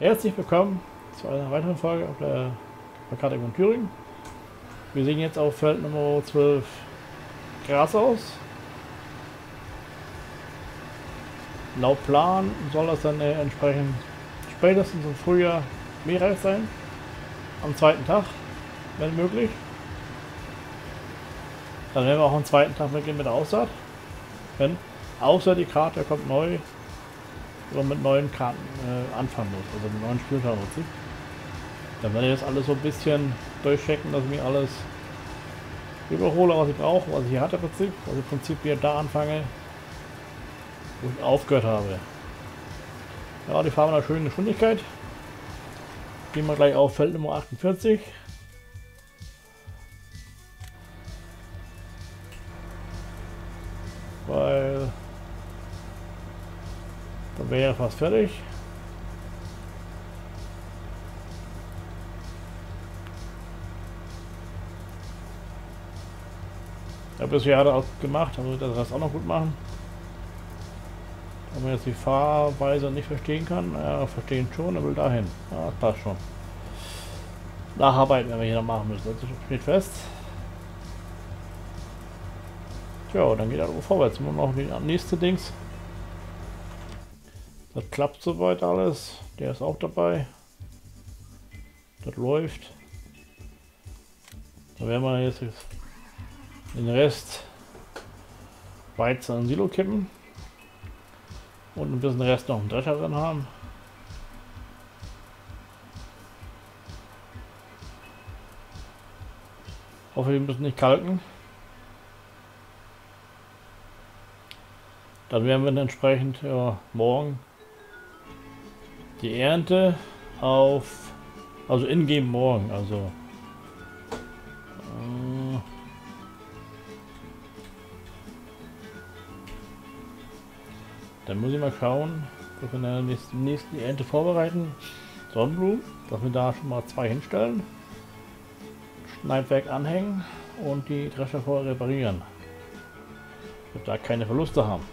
Herzlich willkommen zu einer weiteren Folge auf der Karte von Thüringen. Wir sehen jetzt auf Feld Nummer 12 Gras aus. Laut Plan soll das dann entsprechend spätestens im Frühjahr mähreif sein. Am zweiten Tag, wenn möglich. Dann werden wir auch am zweiten Tag beginnen mit der Aussaat. Wenn außer die Karte kommt neu, oder mit neuen Karten anfangen muss, also mit neuen Spielkarten im Prinzip. Dann werde ich das alles so ein bisschen durchchecken, dass ich mir alles überhole, was ich brauche, was ich hier hatte im Prinzip. Also im Prinzip wieder da anfange, wo ich aufgehört habe. Ja, die fahren mit einer schönen Geschwindigkeit. Gehen wir gleich auf Feld Nummer 48. Weil dann wäre fast fertig. Ja, bisher hat er auch gemacht, also das Rest auch noch gut machen. Wenn man jetzt die Fahrweise nicht verstehen kann, ja, verstehen schon, er will dahin. Ja, das passt schon. Nacharbeiten werden wir hier noch machen müssen, das steht fest. Tja, dann geht er vorwärts. Nur noch die nächste Dings. Das klappt soweit alles. Der ist auch dabei. Das läuft. Da werden wir jetzt den Rest Weizen in Silo kippen. Und ein bisschen Rest noch im Drescher drin haben. Hoffe, wir müssen nicht kalken. Dann werden wir entsprechend morgen die Ernte auf, also in-game morgen, also dann muss ich mal schauen, dass wir in der nächsten Ernte vorbereiten. Sonnenblumen, dass wir da schon mal 2 hinstellen, Schneidwerk anhängen und die Drescher vorher reparieren, dass wir da keine Verluste haben.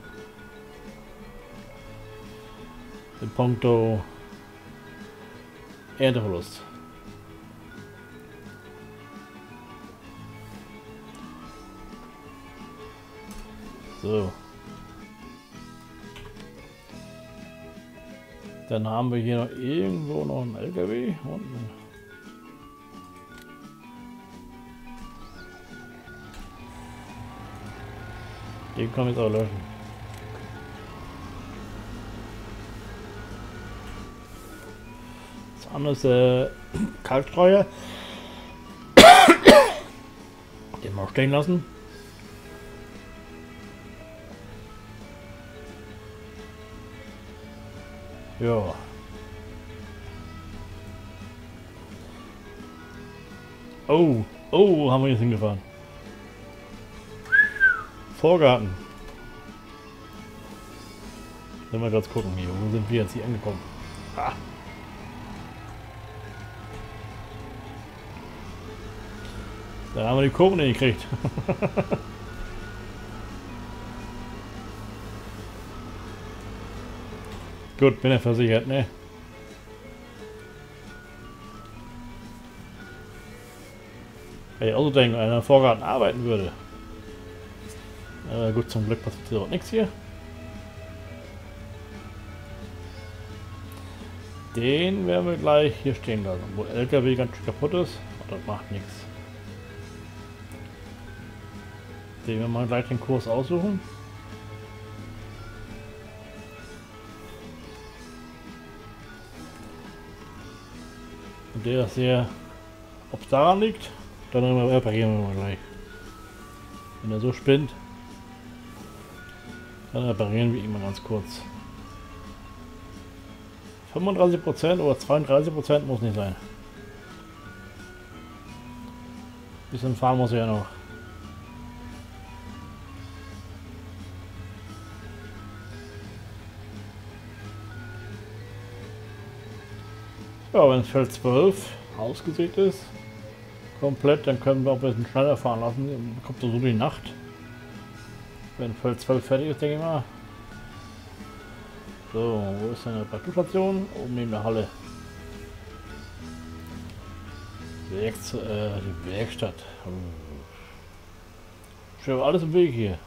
In puncto Ernteverlust. So. Dann haben wir hier noch irgendwo noch einen LKW unten. Den kann ich jetzt auch löschen. Anderes Kalkstreuer. Den mal stehen lassen. Ja. Oh, haben wir jetzt hingefahren. Vorgarten. Wenn wir gerade gucken hier, wo sind wir jetzt hier angekommen? Ah. Da haben wir die Kurve nicht gekriegt. Gut, bin ja versichert, ne? Wenn ich auch so denken, wenn einer im Vorgarten arbeiten würde. Gut, zum Glück passiert auch nichts hier. Den werden wir gleich hier stehen lassen, wo der LKW ganz schön kaputt ist. Und das macht nichts. Den wir mal gleich den Kurs aussuchen. Und der ist sehr, ob es daran liegt, dann reparieren wir mal gleich. Wenn er so spinnt, dann reparieren wir ihn mal ganz kurz. 35% oder 32% muss nicht sein. Bisschen fahren muss er ja noch. Ja, wenn Feld 12 ausgesät ist, komplett, dann können wir auch ein bisschen schneller fahren lassen. Dann kommt so die Nacht. Wenn Feld 12 fertig ist, denke ich mal, So, wo ist denn eine Reparaturstation? Oben neben der Halle. Die Werkstatt. Schon alles im Weg hier.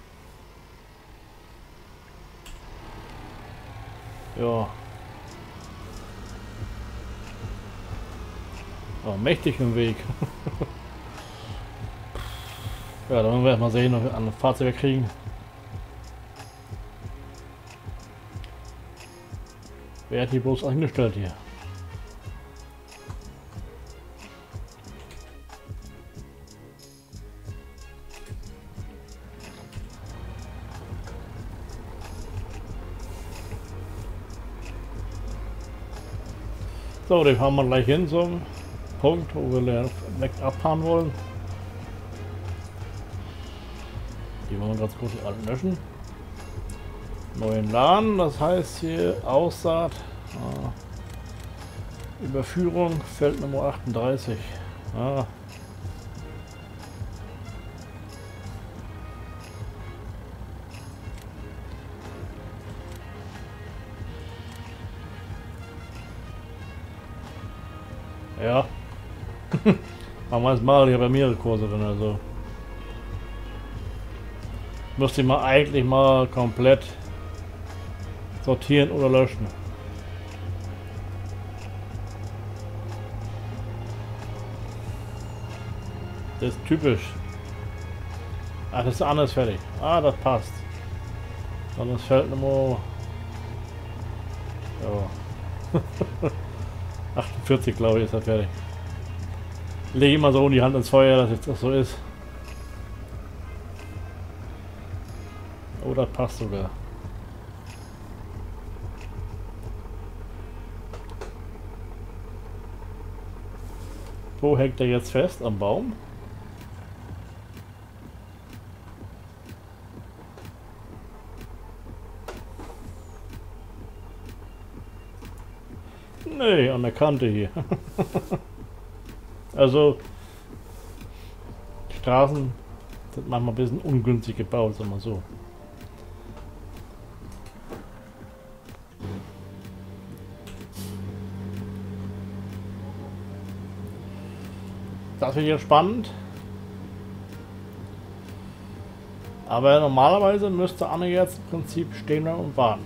Ja. Oh, mächtig im Weg. Ja, dann werden wir erstmal sehen, ob wir andere Fahrzeuge kriegen. Wer hat die bloß angestellt hier? So, den fahren wir gleich hin zum Punkt, wo wir weg abfahren wollen. Die wollen wir ganz kurz die alten löschen. Neuen Laden, das heißt hier Aussaat, Überführung, Feld Nummer 38. Ja, machen wir es mal, ich habe ja mehrere Kurse drin, also müsste ich mal eigentlich mal komplett sortieren oder löschen. Das ist typisch. Ach, das ist anders fertig. Ah, das passt. Dann ist Feld Nummer... Ja. 48, glaube ich, ist er fertig. Lege immer so in die Hand ins Feuer, dass jetzt das so ist. Oh, das passt sogar. Wo hängt er jetzt fest? Am Baum? Nee, an der Kante hier. Also, Straßen sind manchmal ein bisschen ungünstig gebaut, sagen wir so. Das wird jetzt spannend. Aber normalerweise müsste Anne jetzt im Prinzip stehen und warten.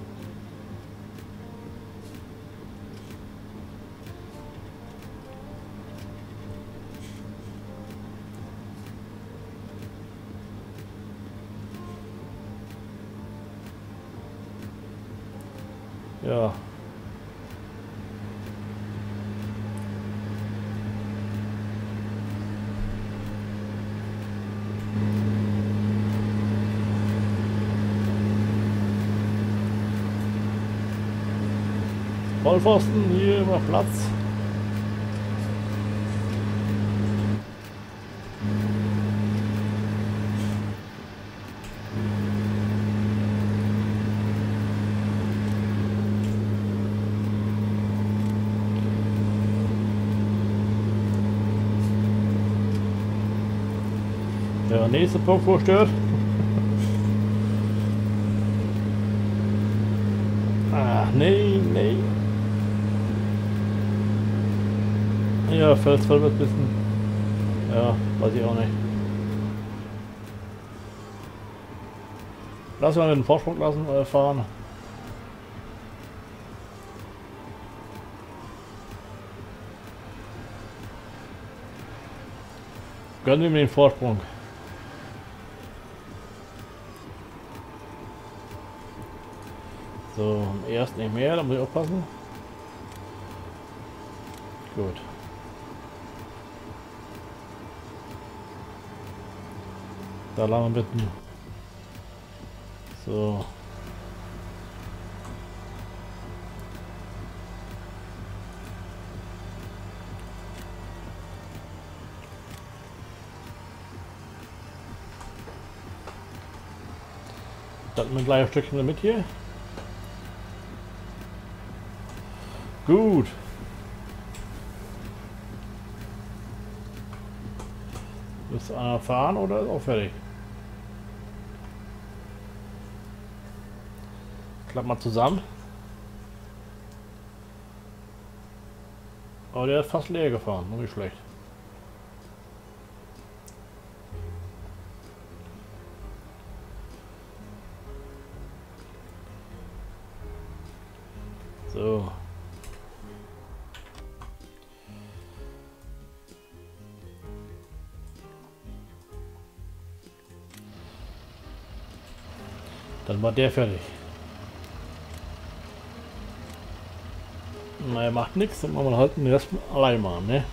Ja. Vollpfosten, hier immer Platz. Der nächste Punkt, wo stört. Ah, nee, nee. Ja, Felsfeld wird ein bisschen. Ja, weiß ich auch nicht. Lassen wir den Vorsprung fahren. Gönnen wir mir den Vorsprung. So, erst nicht mehr, da muss ich aufpassen. Gut. Da lang wir bitten. So. Dann ein gleich ein Stückchen mit hier. Gut. Ist einer fahren oder ist auch fertig? Klapp mal zusammen. Aber der ist fast leer gefahren, nur nicht schlecht. So. Dann war der fertig. Naja, macht nichts, dann machen wir halt den Rest allein machen, ne?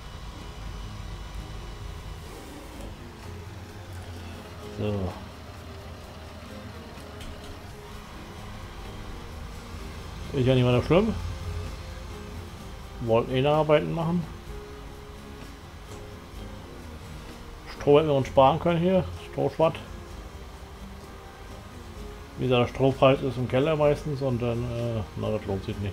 So. Ist ja nicht weiter schlimm. Wollten eh Arbeiten machen. Stroh hätten wir uns sparen können hier. Strohschwatt. Wie gesagt, der Strompreis ist im Keller meistens und dann, na, das lohnt sich nicht.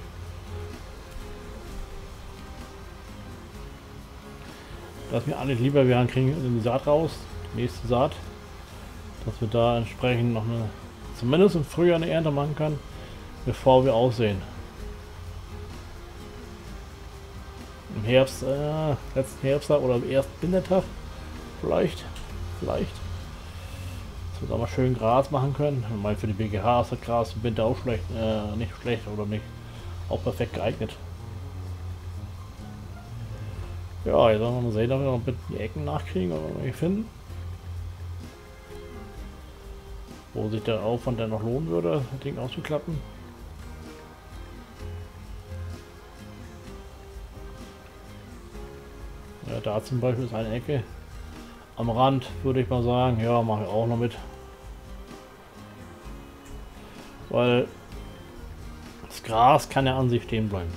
Das ist mir eigentlich lieber, wir kriegen die Saat raus, die nächste Saat, dass wir da entsprechend noch eine, zumindest im Frühjahr eine Ernte machen können, bevor wir aussehen. Im Herbst, letzten Herbsttag oder am ersten Wintertag, vielleicht, dass wir da mal schön Gras machen können. Ich meine, für die BGH ist das Gras im Winter auch schlecht, nicht schlecht oder nicht, auch perfekt geeignet. Ja, jetzt werden wir mal sehen, ob wir noch ein bisschen die Ecken nachkriegen oder irgendwie finden. Wo sich der Aufwand dann noch lohnen würde, das Ding auszuklappen. Ja, da zum Beispiel ist eine Ecke. Am Rand würde ich mal sagen, ja, mache ich auch noch mit. Weil das Gras kann ja an sich stehen bleiben.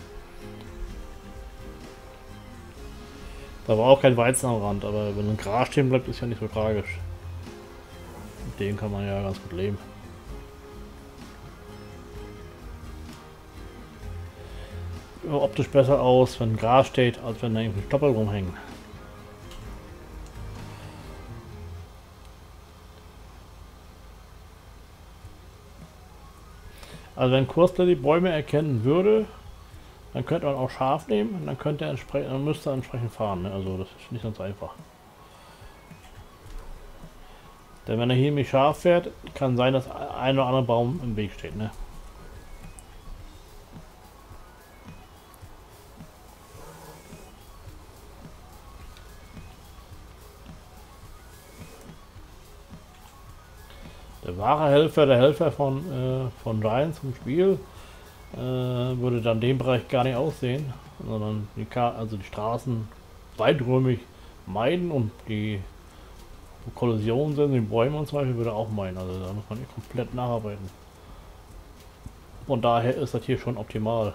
Da war auch kein Weizen am Rand, aber wenn ein Gras stehen bleibt, ist ja nicht so tragisch. Mit dem kann man ja ganz gut leben. Ja, optisch besser aus, wenn Gras steht, als wenn da irgendwie Stoppel rumhängen. Also wenn Kursler die Bäume erkennen würde, dann könnte man auch scharf nehmen und dann könnte er entsprechend, dann müsste er entsprechend fahren. Ne? Also das ist nicht ganz einfach. Denn wenn er hier nämlich scharf fährt, kann sein, dass ein oder andere Baum im Weg steht. Ne? Der wahre Helfer, der Helfer von Giants im Spiel, würde dann den Bereich gar nicht aussehen, sondern die Straßen weiträumig meiden und die Kollisionen sind, die Bäume und so weiter, würde auch meiden. Also da muss man komplett nacharbeiten. Von daher ist das hier schon optimal.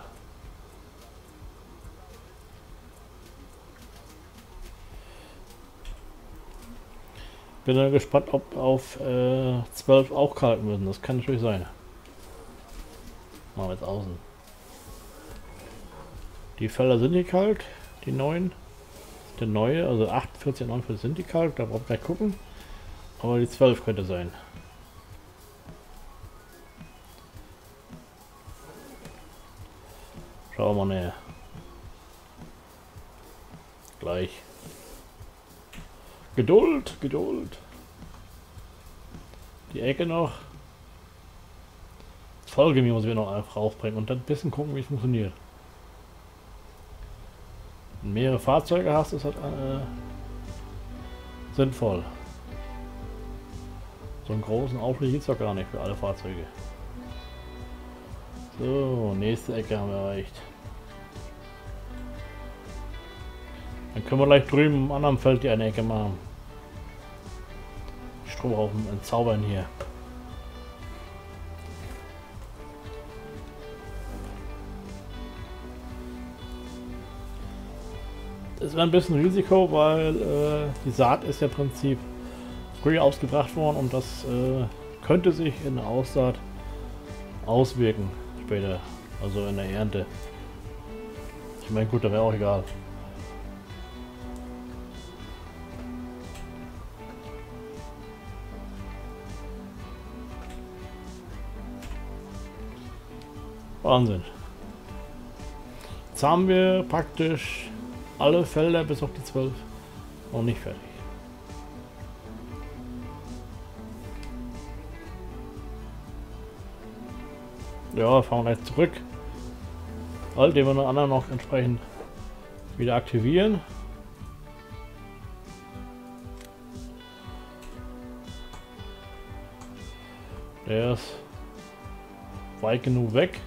Bin dann gespannt, ob auf 12 auch kalten müssen. Das kann natürlich sein. Machen wir jetzt außen. Die Felder sind hier kalt, die neuen. Der neue, also 48 und 49 sind die kalt, da braucht man gleich gucken. Aber die 12 könnte sein. Schauen wir mal näher. Gleich. Geduld, Geduld. Die Ecke noch. Das Folgemier muss ich noch einfach raufbringen und dann ein bisschen gucken, wie es funktioniert. Wenn du mehrere Fahrzeuge hast, ist das sinnvoll. So einen großen Aufschlag gibt es doch gar nicht für alle Fahrzeuge. So, nächste Ecke haben wir erreicht. Dann können wir gleich drüben im anderen Feld die eine Ecke machen. Strohhaufen entzaubern hier. Das wäre ein bisschen Risiko, weil die Saat ist ja im Prinzip früh ausgebracht worden und das könnte sich in der Aussaat auswirken später, also in der Ernte. Ich meine, gut, da wäre auch egal. Wahnsinn. Jetzt haben wir praktisch alle Felder bis auf die 12 noch nicht fertig. Ja, fahren wir gleich zurück. All den wir den anderen noch entsprechend wieder aktivieren. Der ist weit genug weg.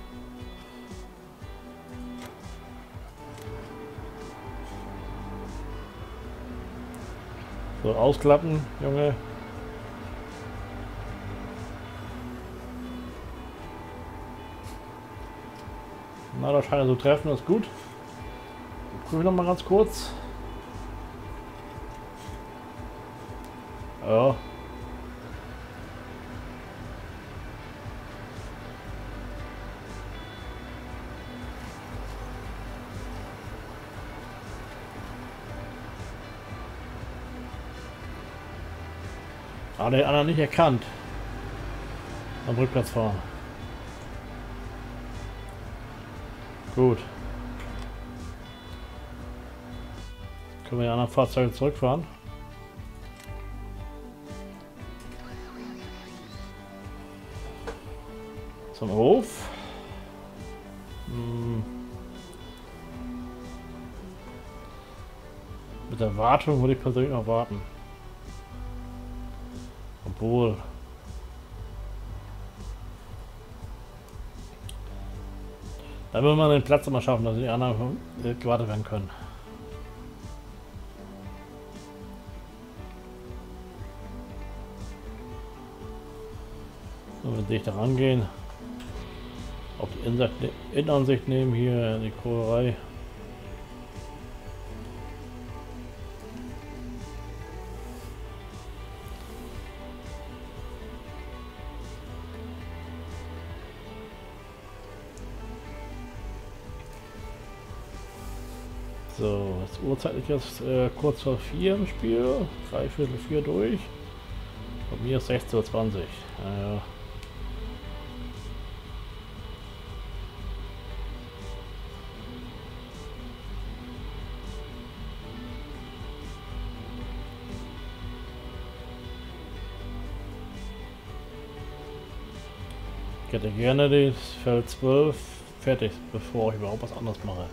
So, ausklappen, Junge. Na, da scheint er zu treffen, das ist gut. Gucken wir noch mal ganz kurz. Ja. Aber den anderen nicht erkannt. Am Rückplatz fahren. Gut. Können wir die anderen Fahrzeuge zurückfahren? Zum Hof. Mit der Wartung würde ich persönlich noch warten. Obwohl. Da will man den Platz immer schaffen, dass die anderen gewartet werden können. So, wenn ich da rangehen. Auf die Innenansicht nehmen, hier die Kohlerei. So, das Uhrzeit ist jetzt kurz vor 4 im Spiel, 3/4 durch. Bei mir ist 16:20 Uhr. Ja. Ich hätte gerne das Feld 12 fertig, bevor ich überhaupt was anderes mache.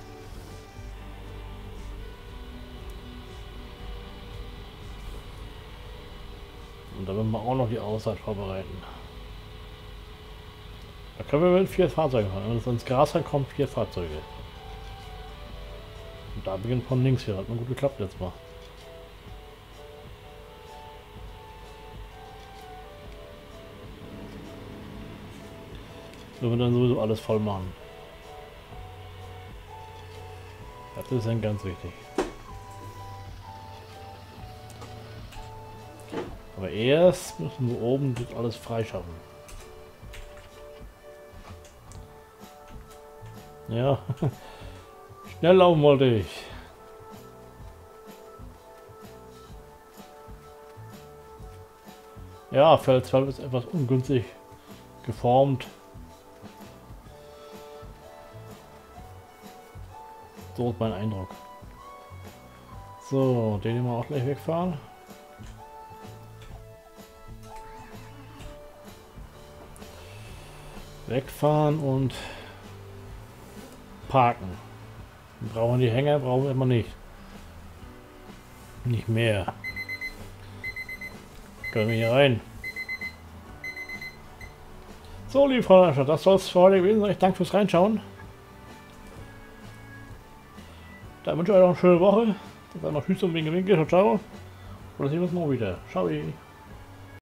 Und da werden wir auch noch die Aussaat vorbereiten. Da können wir mit 4 Fahrzeugen fahren. Wenn es ins Gras kommt, 4 Fahrzeuge. Und da beginnt von links hier. Hat mir gut geklappt jetzt mal. So, wir dann sowieso alles voll machen. Das ist dann ganz wichtig. Aber erst müssen wir oben das alles freischaffen. Ja, schnell laufen wollte ich. Ja, Feld 12 ist etwas ungünstig geformt. So ist mein Eindruck. So, den wir auch gleich wegfahren. Wegfahren und parken. Wir brauchen die Hänger, brauchen wir immer nicht. Nicht mehr. Können wir hier rein. So, liebe Freunde, das soll es für heute gewesen sein. Ich danke fürs Reinschauen. Dann wünsche ich euch noch eine schöne Woche. Dann noch Tschüss und Winke, Winke. Ciao, ciao. Und dann sehen wir uns morgen wieder. Ciao.